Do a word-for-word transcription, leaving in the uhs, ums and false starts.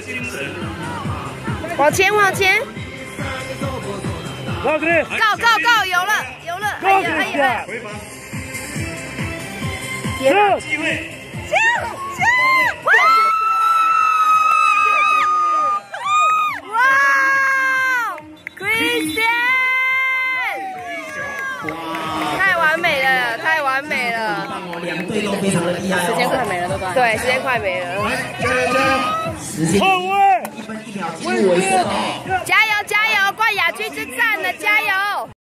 往前，往前。 告告告告，有了有了！哎呀哎呀！天哪！机会！行行！哇！哇 ！Christian！ 太完美了，太完美了！ 两队都非常的厉害。 时间快没了，对吧？对，时间快没了。 后卫， 一分一秒，进入为胜哦。 加油加油！冠亚军之战了，加油！